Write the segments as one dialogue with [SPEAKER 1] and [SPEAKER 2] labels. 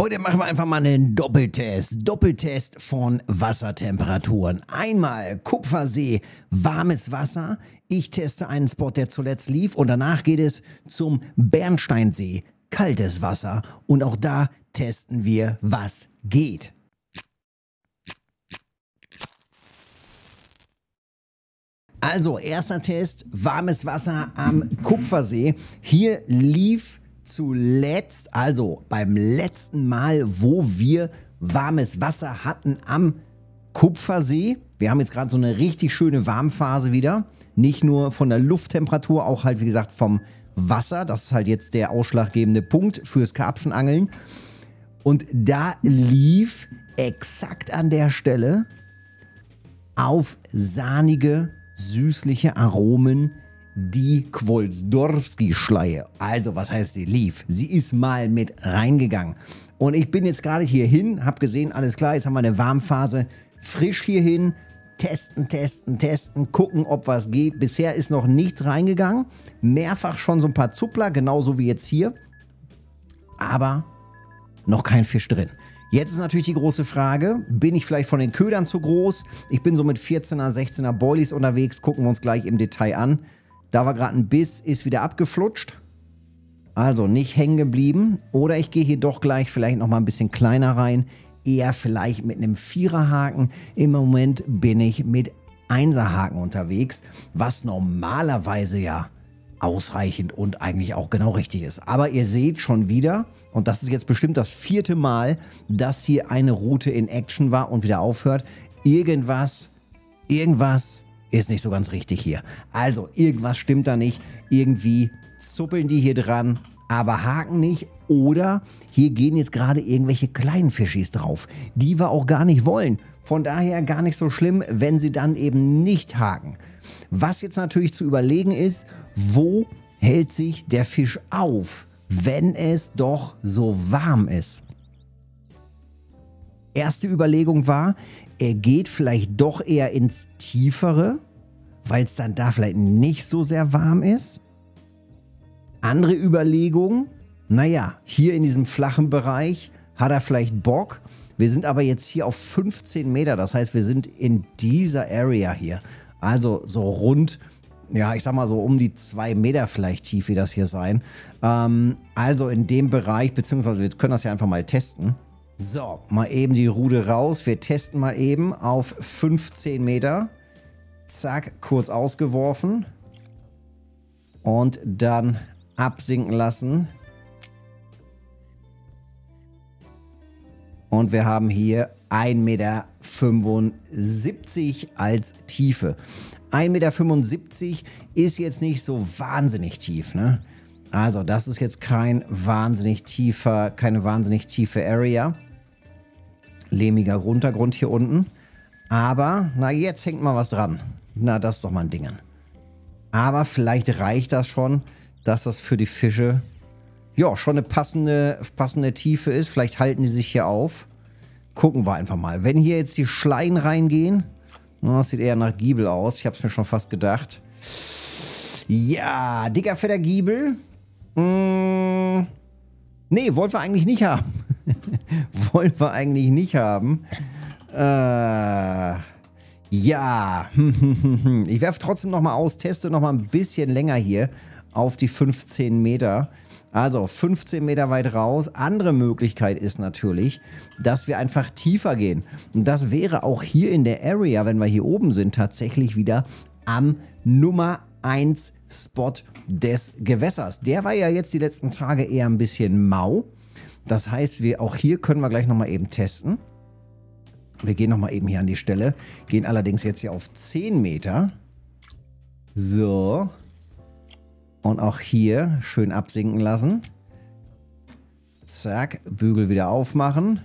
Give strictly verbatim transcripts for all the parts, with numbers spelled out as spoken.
[SPEAKER 1] Heute machen wir einfach mal einen Doppeltest. Doppeltest von Wassertemperaturen. Einmal Kupfersee, warmes Wasser. Ich teste einen Spot, der zuletzt lief. Und danach geht es zum Bernsteinsee, kaltes Wasser. Und auch da testen wir, was geht. Also, erster Test, warmes Wasser am Kupfersee. Hier lief zuletzt, also beim letzten Mal, wo wir warmes Wasser hatten am Kupfersee. Wir haben jetzt gerade so eine richtig schöne Warmphase wieder. Nicht nur von der Lufttemperatur, auch halt wie gesagt vom Wasser. Das ist halt jetzt der ausschlaggebende Punkt fürs Karpfenangeln. Und da lief exakt an der Stelle auf sahnige, süßliche Aromen die Kwolsdorfski-Schleie. Also, was heißt sie lief? Sie ist mal mit reingegangen. Und ich bin jetzt gerade hierhin, habe gesehen, alles klar, jetzt haben wir eine Warmphase. Frisch hierhin, testen, testen, testen, gucken, ob was geht. Bisher ist noch nichts reingegangen. Mehrfach schon so ein paar Zuppler, genauso wie jetzt hier. Aber noch kein Fisch drin. Jetzt ist natürlich die große Frage, bin ich vielleicht von den Ködern zu groß? Ich bin so mit vierzehner, sechzehner Boilies unterwegs, gucken wir uns gleich im Detail an. Da war gerade ein Biss, ist wieder abgeflutscht. Also nicht hängen geblieben. Oder ich gehe hier doch gleich vielleicht noch mal ein bisschen kleiner rein. Eher vielleicht mit einem Viererhaken. Im Moment bin ich mit Einserhaken unterwegs, was normalerweise ja ausreichend und eigentlich auch genau richtig ist. Aber ihr seht schon wieder, und das ist jetzt bestimmt das vierte Mal, dass hier eine Route in Action war und wieder aufhört. Irgendwas, irgendwas ist nicht so ganz richtig hier. Also, irgendwas stimmt da nicht. Irgendwie zuppeln die hier dran, aber haken nicht. Oder hier gehen jetzt gerade irgendwelche kleinen Fischis drauf, die wir auch gar nicht wollen. Von daher gar nicht so schlimm, wenn sie dann eben nicht haken. Was jetzt natürlich zu überlegen ist, wo hält sich der Fisch auf, wenn es doch so warm ist? Erste Überlegung war, er geht vielleicht doch eher ins Tiefere, weil es dann da vielleicht nicht so sehr warm ist. Andere Überlegung, naja, hier in diesem flachen Bereich hat er vielleicht Bock. Wir sind aber jetzt hier auf fünfzehn Meter, das heißt, wir sind in dieser Area hier. Also so rund, ja, ich sag mal so um die zwei Meter vielleicht tief wird das hier sein. Ähm, also in dem Bereich, beziehungsweise wir können das ja einfach mal testen. So, mal eben die Rute raus. Wir testen mal eben auf fünfzehn Meter. Zack, kurz ausgeworfen. Und dann absinken lassen. Und wir haben hier ein Meter fünfundsiebzig als Tiefe. ein Meter fünfundsiebzig ist jetzt nicht so wahnsinnig tief, ne? Also das ist jetzt kein wahnsinnig tiefer, keine wahnsinnig tiefe Area. Lehmiger Untergrund hier unten. Aber, na jetzt hängt mal was dran. Na, das ist doch mal ein Ding. Aber vielleicht reicht das schon, dass das für die Fische ja schon eine passende, passende Tiefe ist. Vielleicht halten die sich hier auf. Gucken wir einfach mal. Wenn hier jetzt die Schleien reingehen, na, das sieht eher nach Giebel aus. Ich habe es mir schon fast gedacht. Ja, dicker, fetter Giebel. Mmh. Nee, wollen wir eigentlich nicht haben. wollen wir eigentlich nicht haben. Äh, ja. Ich werfe trotzdem nochmal aus, teste nochmal ein bisschen länger hier auf die fünfzehn Meter. Also fünfzehn Meter weit raus. Andere Möglichkeit ist natürlich, dass wir einfach tiefer gehen. Und das wäre auch hier in der Area, wenn wir hier oben sind, tatsächlich wieder am Nummer eins Spot des Gewässers. Der war ja jetzt die letzten Tage eher ein bisschen mau. Das heißt, wir auch hier können wir gleich nochmal eben testen. Wir gehen nochmal eben hier an die Stelle. Gehen allerdings jetzt hier auf zehn Meter. So. Und auch hier schön absinken lassen. Zack, Bügel wieder aufmachen.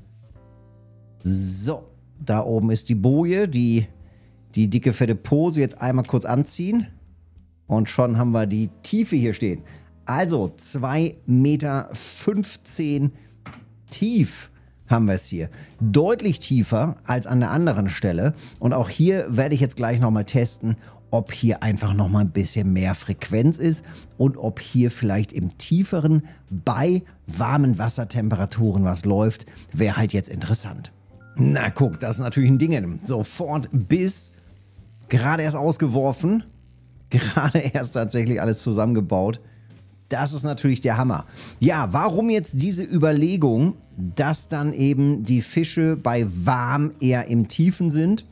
[SPEAKER 1] So, da oben ist die Boje, die, die dicke, fette Pose. Jetzt einmal kurz anziehen. Und schon haben wir die Tiefe hier stehen. Also zwei Meter fünfzehn tief haben wir es hier. Deutlich tiefer als an der anderen Stelle. Und auch hier werde ich jetzt gleich nochmal testen, ob hier einfach noch mal ein bisschen mehr Frequenz ist und ob hier vielleicht im Tieferen bei warmen Wassertemperaturen was läuft, wäre halt jetzt interessant. Na guck, das ist natürlich ein Ding. Sofort Biss, gerade erst ausgeworfen, gerade erst tatsächlich alles zusammengebaut. Das ist natürlich der Hammer. Ja, warum jetzt diese Überlegung, dass dann eben die Fische bei warm eher im Tiefen sind?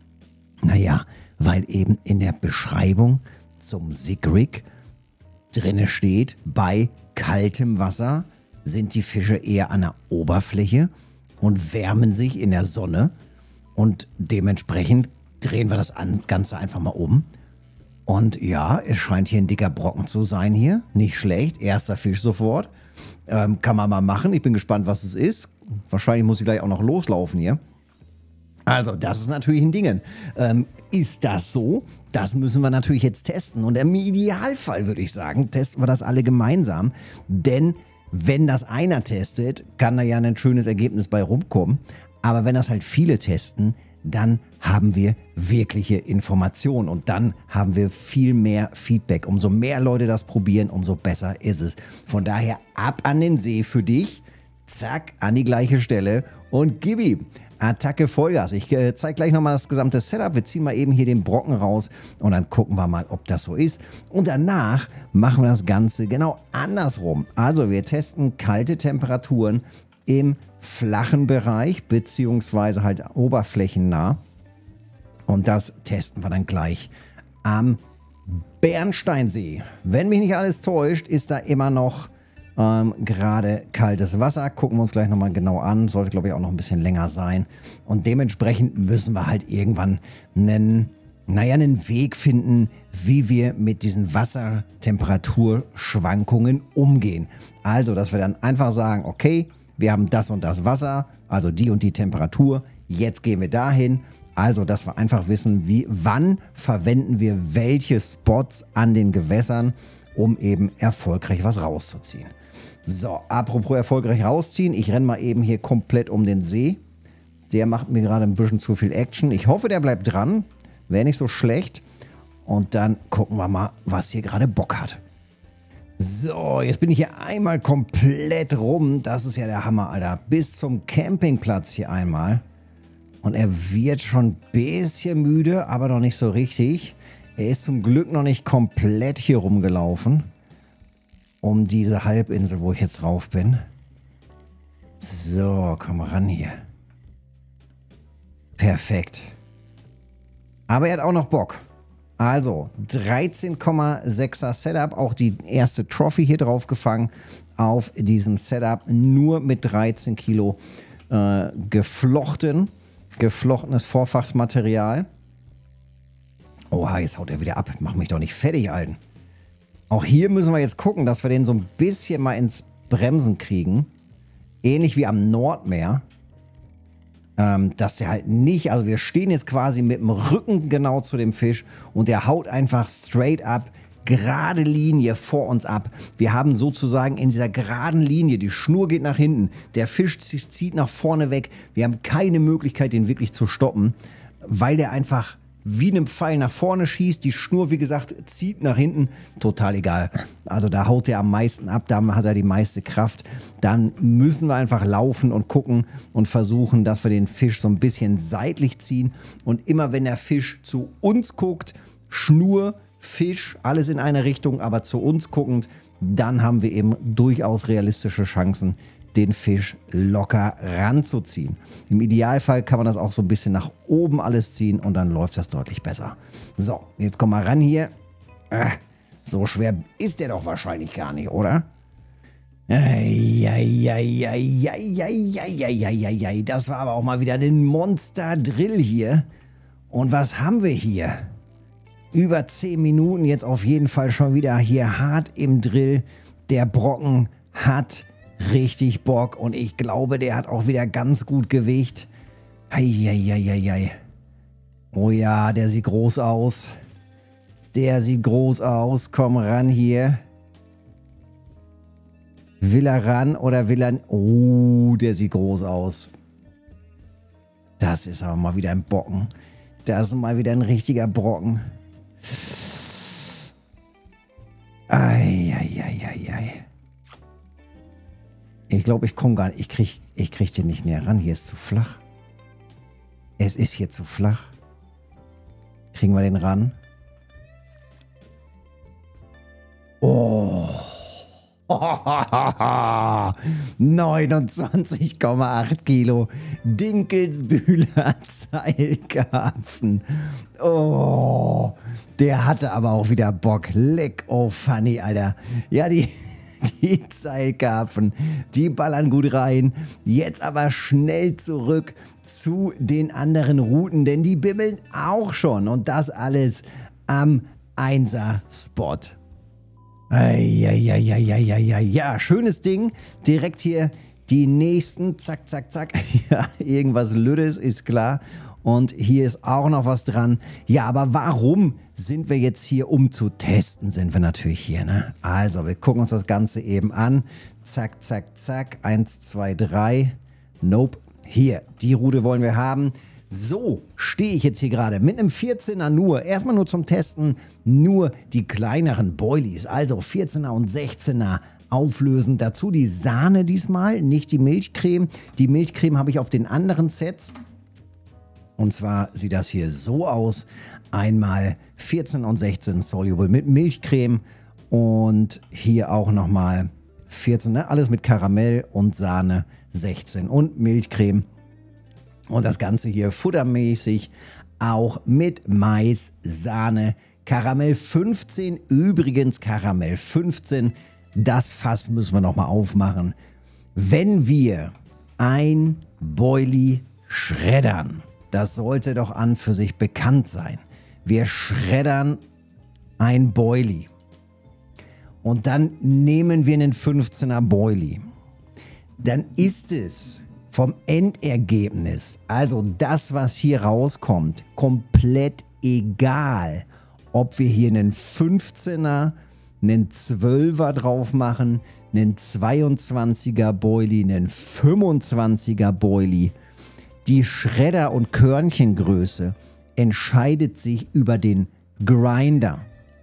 [SPEAKER 1] Naja, weil eben in der Beschreibung zum Sigrig drinne steht, bei kaltem Wasser sind die Fische eher an der Oberfläche und wärmen sich in der Sonne. Und dementsprechend drehen wir das Ganze einfach mal um. Und ja, es scheint hier ein dicker Brocken zu sein hier. Nicht schlecht, erster Fisch sofort. Ähm, kann man mal machen. Ich bin gespannt, was es ist. Wahrscheinlich muss ich gleich auch noch loslaufen hier. Also, das ist natürlich ein Ding. Ähm, ist das so? Das müssen wir natürlich jetzt testen. Und im Idealfall, würde ich sagen, testen wir das alle gemeinsam. Denn wenn das einer testet, kann da ja ein schönes Ergebnis bei rumkommen. Aber wenn das halt viele testen, dann haben wir wirkliche Informationen und dann haben wir viel mehr Feedback. Umso mehr Leute das probieren, umso besser ist es. Von daher ab an den See für dich. Zack, an die gleiche Stelle und gib ihm. Attacke Vollgas. Ich äh, zeige gleich nochmal das gesamte Setup. Wir ziehen mal eben hier den Brocken raus und dann gucken wir mal, ob das so ist. Und danach machen wir das Ganze genau andersrum. Also wir testen kalte Temperaturen im flachen Bereich beziehungsweise halt oberflächennah. Und das testen wir dann gleich am Bernsteinsee. Wenn mich nicht alles täuscht, ist da immer noch Ähm, gerade kaltes Wasser. Gucken wir uns gleich nochmal genau an. Sollte, glaube ich, auch noch ein bisschen länger sein. Und dementsprechend müssen wir halt irgendwann einen, naja, einen Weg finden, wie wir mit diesen Wassertemperaturschwankungen umgehen. Also, dass wir dann einfach sagen, okay, wir haben das und das Wasser, also die und die Temperatur. Jetzt gehen wir dahin. Also, dass wir einfach wissen, wie, wann verwenden wir welche Spots an den Gewässern, um eben erfolgreich was rauszuziehen. So, apropos erfolgreich rausziehen, ich renne mal eben hier komplett um den See. Der macht mir gerade ein bisschen zu viel Action. Ich hoffe, der bleibt dran. Wäre nicht so schlecht. Und dann gucken wir mal, was hier gerade Bock hat. So, jetzt bin ich hier einmal komplett rum. Das ist ja der Hammer, Alter. Bis zum Campingplatz hier einmal. Und er wird schon ein bisschen müde, aber noch nicht so richtig. Er ist zum Glück noch nicht komplett hier rumgelaufen. Um diese Halbinsel, wo ich jetzt drauf bin. So, komm ran hier. Perfekt. Aber er hat auch noch Bock. Also, dreizehn Komma sechser Setup. Auch die erste Trophy hier drauf gefangen. Auf diesem Setup. Nur mit dreizehn Kilo äh, geflochten. Geflochtenes Vorfachsmaterial. Oha, jetzt haut er wieder ab. Mach mich doch nicht fertig, Alten. Auch hier müssen wir jetzt gucken, dass wir den so ein bisschen mal ins Bremsen kriegen. Ähnlich wie am Nordmeer. Ähm, dass der halt nicht, also wir stehen jetzt quasi mit dem Rücken genau zu dem Fisch und der haut einfach straight up, gerade Linie vor uns ab. Wir haben sozusagen in dieser geraden Linie, die Schnur geht nach hinten, der Fisch zieht nach vorne weg. Wir haben keine Möglichkeit, den wirklich zu stoppen, weil der einfach wie einem Pfeil nach vorne schießt. Die Schnur, wie gesagt, zieht nach hinten. Total egal. Also da haut er am meisten ab, da hat er die meiste Kraft. Dann müssen wir einfach laufen und gucken und versuchen, dass wir den Fisch so ein bisschen seitlich ziehen. Und immer wenn der Fisch zu uns guckt, Schnur, Fisch, alles in eine Richtung, aber zu uns guckend, dann haben wir eben durchaus realistische Chancen, den Fisch locker ranzuziehen. Im Idealfall kann man das auch so ein bisschen nach oben alles ziehen und dann läuft das deutlich besser. So, jetzt komm mal ran hier. Äh, so schwer ist der doch wahrscheinlich gar nicht, oder? Eieieiei, das war aber auch mal wieder ein Monster-Drill hier. Und was haben wir hier? Über zehn Minuten jetzt auf jeden Fall schon wieder hier hart im Drill. Der Brocken hat richtig Bock und ich glaube, der hat auch wieder ganz gut Gewicht. Eieieiei. Oh ja, der sieht groß aus. Der sieht groß aus. Komm ran hier. Will er ran oder will er... Oh, der sieht groß aus. Das ist aber mal wieder ein Bocken. Das ist mal wieder ein richtiger Brocken. Eieieiei. Ich glaube, ich komme gar nicht. Ich kriege ich krieg den nicht näher ran. Hier ist zu flach. Es ist hier zu flach. Kriegen wir den ran? Oh. neunundzwanzig Komma acht Kilo Dinkelsbühler Zeilkarpfen. Oh, der hatte aber auch wieder Bock. Leck, oh funny, Alter. Ja, die, die Zeilkarpfen, die ballern gut rein. Jetzt aber schnell zurück zu den anderen Routen, denn die bimmeln auch schon. Und das alles am Einser-Spot. Eieieiei, ja, schönes Ding. Direkt hier die nächsten, zack, zack, zack. Ja, irgendwas Lüdes, ist klar. Und hier ist auch noch was dran. Ja, aber warum sind wir jetzt hier, um zu testen, sind wir natürlich hier, ne? Also, wir gucken uns das Ganze eben an. Zack, zack, zack. Eins, zwei, drei. Nope. Hier, die Route wollen wir haben. So stehe ich jetzt hier gerade mit einem vierzehner nur, erstmal nur zum Testen, nur die kleineren Boilies, also vierzehner und sechzehner auflösen. Dazu die Sahne diesmal, nicht die Milchcreme. Die Milchcreme habe ich auf den anderen Sets. Und zwar sieht das hier so aus. Einmal vierzehn und sechzehn Soluble mit Milchcreme und hier auch nochmal vierzehn, ne? Alles mit Karamell und Sahne, sechzehn und Milchcreme. Und das Ganze hier futtermäßig auch mit Mais, Sahne, Karamell fünfzehn. Übrigens Karamell fünfzehn, das Fass müssen wir nochmal aufmachen. Wenn wir ein Boilie schreddern, das sollte doch an für sich bekannt sein. Wir schreddern ein Boilie. Und dann nehmen wir einen fünfzehner Boilie. Dann ist es vom Endergebnis, also das, was hier rauskommt, komplett egal, ob wir hier einen fünfzehner, einen zwölfer drauf machen, einen zweiundzwanziger Boilie, einen fünfundzwanziger Boilie. Die Schredder- und Körnchengröße entscheidet sich über den Grinder.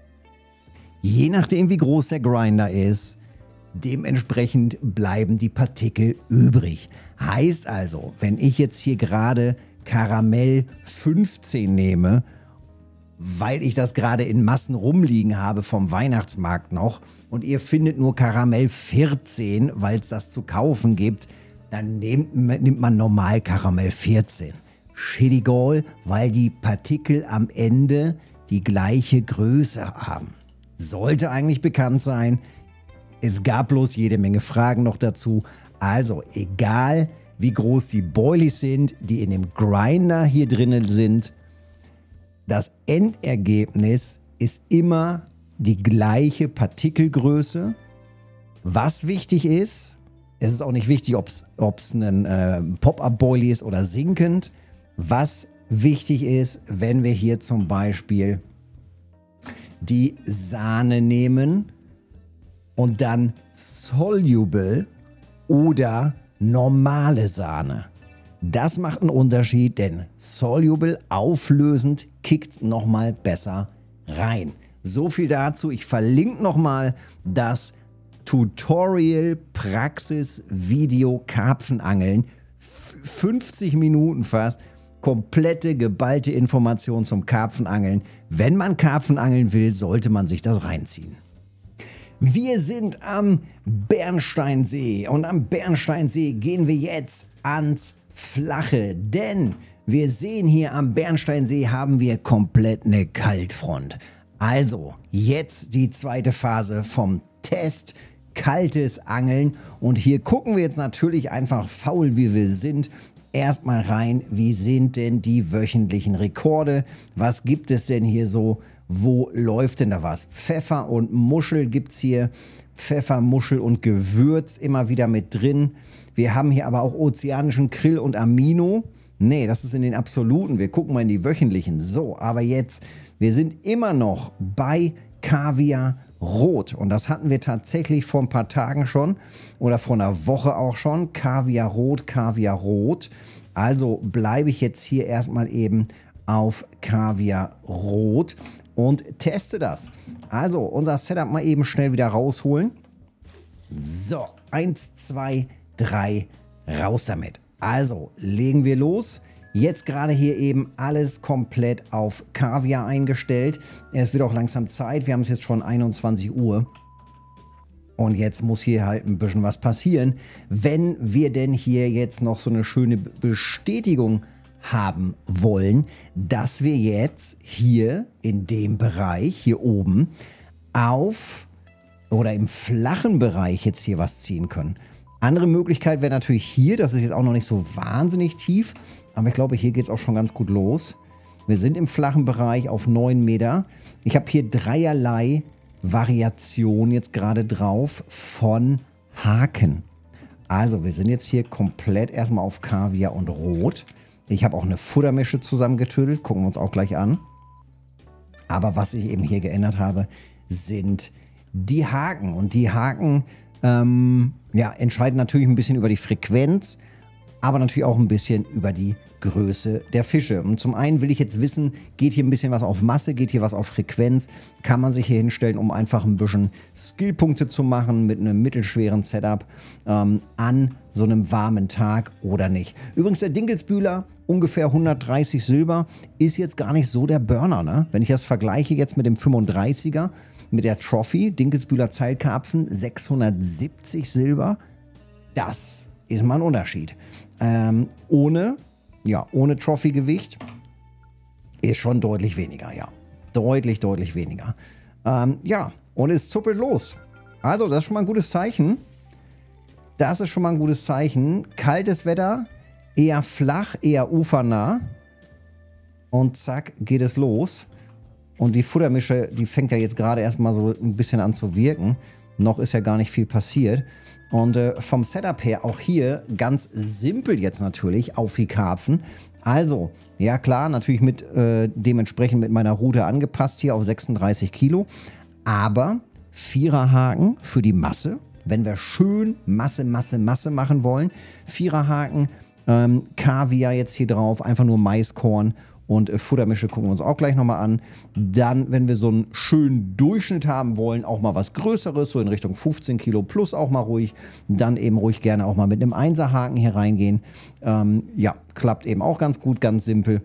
[SPEAKER 1] Je nachdem, wie groß der Grinder ist, dementsprechend bleiben die Partikel übrig. Heißt also, wenn ich jetzt hier gerade Karamell fünfzehn nehme, weil ich das gerade in Massen rumliegen habe vom Weihnachtsmarkt noch und ihr findet nur Karamell vierzehn, weil es das zu kaufen gibt, dann nehmt, nimmt man normal Karamell vierzehn. Schittigol, weil die Partikel am Ende die gleiche Größe haben. Sollte eigentlich bekannt sein. Es gab bloß jede Menge Fragen noch dazu. Also egal, wie groß die Boilies sind, die in dem Grinder hier drinnen sind, das Endergebnis ist immer die gleiche Partikelgröße. Was wichtig ist, es ist auch nicht wichtig, ob es ein äh, Pop-Up-Boilie ist oder sinkend. Was wichtig ist, wenn wir hier zum Beispiel die Sahne nehmen und dann Soluble oder normale Sahne. Das macht einen Unterschied, denn Soluble, auflösend, kickt nochmal besser rein. So viel dazu. Ich verlinke nochmal das Tutorial Praxis Video Karpfenangeln. fünfzig Minuten fast. Komplette, geballte Information zum Karpfenangeln. Wenn man Karpfenangeln will, sollte man sich das reinziehen. Wir sind am Bernsteinsee und am Bernsteinsee gehen wir jetzt ans Flache, denn wir sehen hier am Bernsteinsee haben wir komplett eine Kaltfront. Also jetzt die zweite Phase vom Test, kaltes Angeln, und hier gucken wir jetzt natürlich einfach faul wie wir sind erstmal rein, wie sind denn die wöchentlichen Rekorde, was gibt es denn hier so, wo läuft denn da was? Pfeffer und Muschel gibt es hier, Pfeffer, Muschel und Gewürz immer wieder mit drin. Wir haben hier aber auch ozeanischen Krill und Amino. Nee, das ist in den absoluten, wir gucken mal in die wöchentlichen. So, aber jetzt, wir sind immer noch bei Kaviar Rot, und das hatten wir tatsächlich vor ein paar Tagen schon oder vor einer Woche auch schon. Kaviar Rot, Kaviar Rot. Also bleibe ich jetzt hier erstmal eben auf Kaviar Rot und teste das. Also unser Setup mal eben schnell wieder rausholen. So, eins, zwei, drei, raus damit. Also legen wir los. Jetzt gerade hier eben alles komplett auf Kaviar eingestellt. Es wird auch langsam Zeit. Wir haben es jetzt schon einundzwanzig Uhr. Und jetzt muss hier halt ein bisschen was passieren, wenn wir denn hier jetzt noch so eine schöne Bestätigung haben wollen, dass wir jetzt hier in dem Bereich hier oben auf oder im flachen Bereich jetzt hier was ziehen können. Andere Möglichkeit wäre natürlich hier, das ist jetzt auch noch nicht so wahnsinnig tief, aber ich glaube, hier geht es auch schon ganz gut los. Wir sind im flachen Bereich auf neun Meter. Ich habe hier dreierlei Variation jetzt gerade drauf von Haken. Also wir sind jetzt hier komplett erstmal auf Kaviar und Rot. Ich habe auch eine Futtermische zusammengetüdelt, gucken wir uns auch gleich an. Aber was ich eben hier geändert habe, sind die Haken. Und die Haken ähm, ja, entscheiden natürlich ein bisschen über die Frequenz, aber natürlich auch ein bisschen über die Größe der Fische. Und zum einen will ich jetzt wissen, geht hier ein bisschen was auf Masse, geht hier was auf Frequenz? Kann man sich hier hinstellen, um einfach ein bisschen Skillpunkte zu machen mit einem mittelschweren Setup ähm, an so einem warmen Tag oder nicht? Übrigens der Dinkelsbühler, ungefähr hundertdreißig Silber, ist jetzt gar nicht so der Burner, ne? Wenn ich das vergleiche jetzt mit dem fünfunddreißiger, mit der Trophy, Dinkelsbühler Zeilkarpfen, sechshundertsiebzig Silber, das ist mal ein Unterschied. Ähm, ohne, ja, ohne Trophy-Gewicht ist schon deutlich weniger, ja. Deutlich, deutlich weniger. Ähm, ja, und es zuppelt los. Also, das ist schon mal ein gutes Zeichen. Das ist schon mal ein gutes Zeichen. Kaltes Wetter, eher flach, eher ufernah. Und zack, geht es los. Und die Futtermische, die fängt ja jetzt gerade erstmal so ein bisschen an zu wirken. Noch ist ja gar nicht viel passiert. Und äh, vom Setup her auch hier ganz simpel jetzt natürlich auf die Karpfen. Also, ja klar, natürlich mit äh, dementsprechend mit meiner Route angepasst hier auf sechsunddreißig Kilo. Aber Viererhaken für die Masse, wenn wir schön Masse, Masse, Masse machen wollen. Viererhaken, ähm, Kaviar jetzt hier drauf, einfach nur Maiskorn. Und äh, Futtermische gucken wir uns auch gleich nochmal an. Dann, wenn wir so einen schönen Durchschnitt haben wollen, auch mal was Größeres, so in Richtung fünfzehn Kilo plus auch mal ruhig. Dann eben ruhig gerne auch mal mit einem Einserhaken hier reingehen. Ähm, ja, klappt eben auch ganz gut, ganz simpel.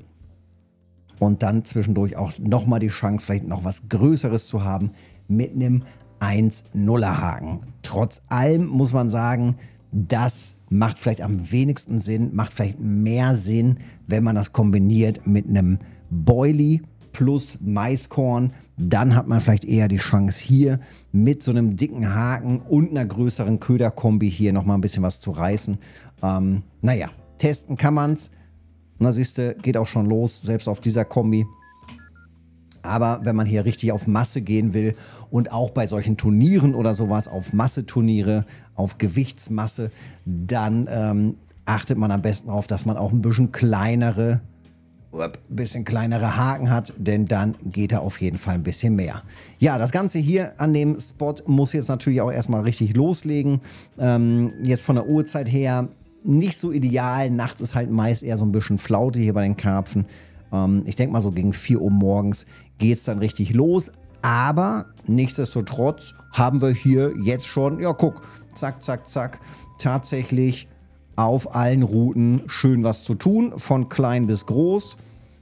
[SPEAKER 1] Und dann zwischendurch auch nochmal die Chance, vielleicht noch was Größeres zu haben mit einem eins nuller Haken. Trotz allem muss man sagen, das macht vielleicht am wenigsten Sinn, macht vielleicht mehr Sinn, wenn man das kombiniert mit einem Boilie plus Maiskorn. Dann hat man vielleicht eher die Chance hier mit so einem dicken Haken und einer größeren Köderkombi hier nochmal ein bisschen was zu reißen. Ähm, naja, testen kann man's. Na siehst du, geht auch schon los, selbst auf dieser Kombi. Aber wenn man hier richtig auf Masse gehen will und auch bei solchen Turnieren oder sowas auf Masseturniere, auf Gewichtsmasse, dann ähm, achtet man am besten darauf, dass man auch ein bisschen kleinere, ein bisschen kleinere Haken hat, denn dann geht er auf jeden Fall ein bisschen mehr. Ja, das Ganze hier an dem Spot muss jetzt natürlich auch erstmal richtig loslegen. Ähm, jetzt von der Uhrzeit her nicht so ideal. Nachts ist halt meist eher so ein bisschen Flaute hier bei den Karpfen. Ähm, ich denke mal so gegen vier Uhr morgens geht es dann richtig los. Aber nichtsdestotrotz haben wir hier jetzt schon, ja guck, zack, zack, zack, tatsächlich auf allen Routen schön was zu tun, von klein bis groß.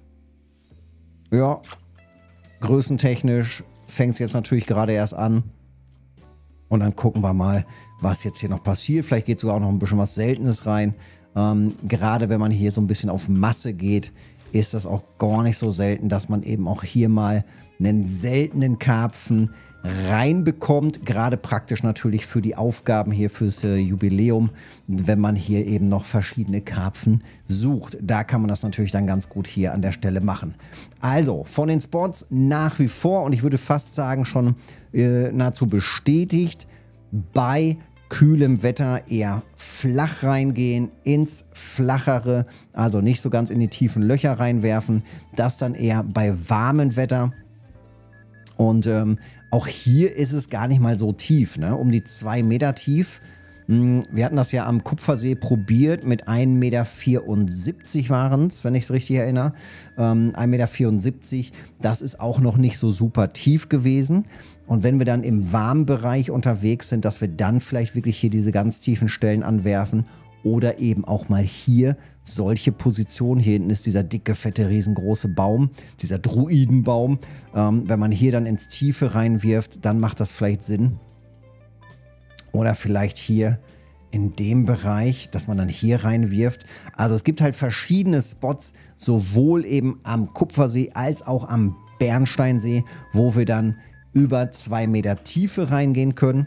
[SPEAKER 1] Ja, größentechnisch fängt es jetzt natürlich gerade erst an. Und dann gucken wir mal, was jetzt hier noch passiert. Vielleicht geht sogar auch noch ein bisschen was Seltenes rein. Ähm, gerade wenn man hier so ein bisschen auf Masse geht, ist das auch gar nicht so selten, dass man eben auch hier mal einen seltenen Karpfen reinbekommt. Gerade praktisch natürlich für die Aufgaben hier fürs äh, Jubiläum, wenn man hier eben noch verschiedene Karpfen sucht. Da kann man das natürlich dann ganz gut hier an der Stelle machen. Also von den Spots nach wie vor, und ich würde fast sagen schon äh, nahezu bestätigt, bei kühlem Wetter eher flach reingehen, ins Flachere, also nicht so ganz in die tiefen Löcher reinwerfen. Das dann eher bei warmem Wetter. Und ähm, auch hier ist es gar nicht mal so tief, ne? Um die zwei Meter tief. Wir hatten das ja am Kupfersee probiert, mit ein Meter vierundsiebzig waren es, wenn ich es richtig erinnere. Ähm, ein Meter vierundsiebzig, das ist auch noch nicht so super tief gewesen. Und wenn wir dann im warmen Bereich unterwegs sind, dass wir dann vielleicht wirklich hier diese ganz tiefen Stellen anwerfen oder eben auch mal hier solche Positionen. Hier hinten ist dieser dicke, fette, riesengroße Baum, dieser Druidenbaum. Ähm, wenn man hier dann ins Tiefe reinwirft, dann macht das vielleicht Sinn. Oder vielleicht hier in dem Bereich, dass man dann hier reinwirft. Also es gibt halt verschiedene Spots, sowohl eben am Kupfersee als auch am Bernsteinsee, wo wir dann über zwei Meter Tiefe reingehen können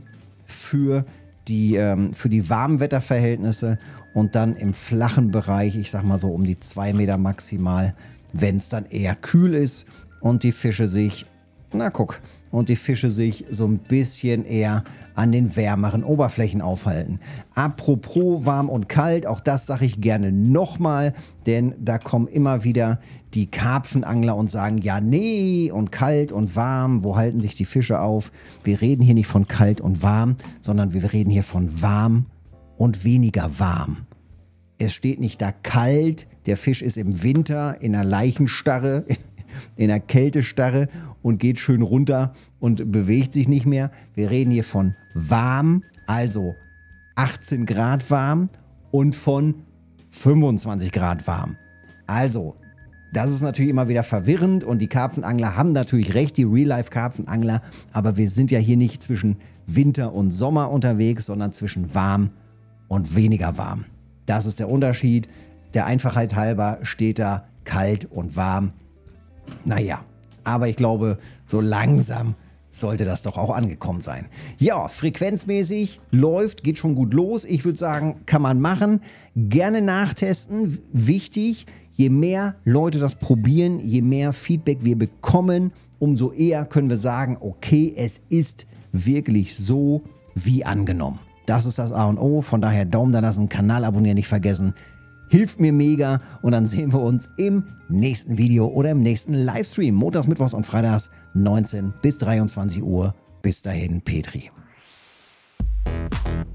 [SPEAKER 1] für die, ähm, für die warmen Wetterverhältnisse und dann im flachen Bereich, ich sag mal so um die zwei Meter maximal, wenn es dann eher kühl ist und die Fische sich, na guck, und die Fische sich so ein bisschen eher an den wärmeren Oberflächen aufhalten. Apropos warm und kalt, auch das sage ich gerne nochmal, denn da kommen immer wieder die Karpfenangler und sagen, ja nee, und kalt und warm, wo halten sich die Fische auf? Wir reden hier nicht von kalt und warm, sondern wir reden hier von warm und weniger warm. Es steht nicht da kalt, der Fisch ist im Winter in einer Leichenstarre, in einer Kältestarre und geht schön runter und bewegt sich nicht mehr. Wir reden hier von warm, also achtzehn Grad warm und von fünfundzwanzig Grad warm. Also, das ist natürlich immer wieder verwirrend und die Karpfenangler haben natürlich recht, die Real-Life-Karpfenangler, aber wir sind ja hier nicht zwischen Winter und Sommer unterwegs, sondern zwischen warm und weniger warm. Das ist der Unterschied. Der Einfachheit halber steht da kalt und warm. Naja, aber ich glaube, so langsam sollte das doch auch angekommen sein. Ja, frequenzmäßig läuft, geht schon gut los. Ich würde sagen, kann man machen. Gerne nachtesten. Wichtig, je mehr Leute das probieren, je mehr Feedback wir bekommen, umso eher können wir sagen, okay, es ist wirklich so wie angenommen. Das ist das A und O. Von daher Daumen da lassen, Kanal abonnieren nicht vergessen. Hilft mir mega und dann sehen wir uns im nächsten Video oder im nächsten Livestream. Montags, Mittwochs und Freitags neunzehn bis dreiundzwanzig Uhr. Bis dahin, Petri.